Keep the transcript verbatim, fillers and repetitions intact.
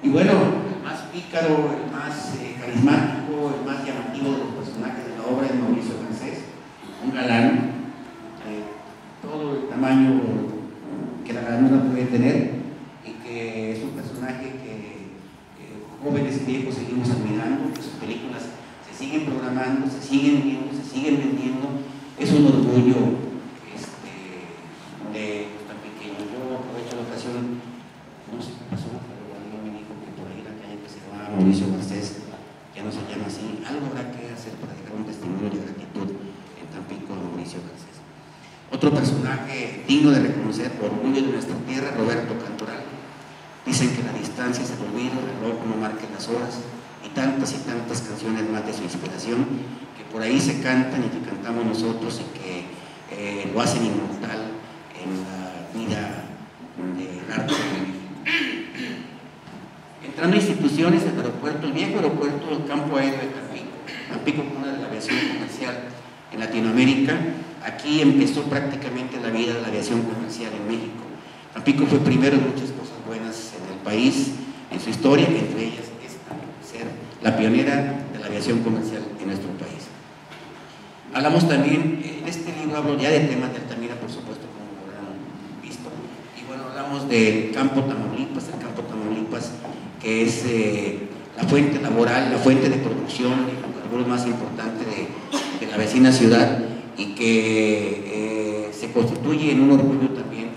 Y bueno, el más pícaro, el más eh, carismático, el más llamativo de los personajes de la obra es Mauricio Garcés, un galán, eh, todo el tamaño que la galanura puede tener, y que es un personaje que, que jóvenes y viejos seguimos admirando, que sus películas se siguen programando, se siguen viendo, se siguen vendiendo. Es un orgullo este, de tan pequeño. Yo aprovecho la ocasión, no sé qué pasó, pero alguien me dijo que por ahí la calle que se llama Mauricio Garcés ya no se llama así. Algo habrá que hacer para dejar un testimonio de gratitud en Tampico a Mauricio Garcés. Otro personaje digno de reconocer, orgullo de nuestra tierra, Roberto Cantoral. Dicen que la distancia es el olvido, el reloj no marca las horas, y tantas y tantas canciones más de su inspiración que por ahí se cantan y que cantamos nosotros y que eh, lo hacen inmortal en la vida del arte de México. Entrando a instituciones, el aeropuerto, el viejo aeropuerto del campo aéreo de Tampico, Tampico cuna de la aviación comercial en Latinoamérica. Aquí empezó prácticamente la vida de la aviación comercial en México. Tampico fue primero en muchas cosas buenas en el país, en su historia, entre ellas esta, ser la pionera de la aviación comercial en nuestro país. Hablamos también, en este libro hablo ya de temas de Altamira, por supuesto, como lo habrán visto, y bueno, hablamos del campo Tamaulipas, el campo Tamaulipas, que es eh, la fuente laboral, la fuente de producción de hidrocarburos más importante de, de la vecina ciudad, y que eh, se constituye en un orgullo también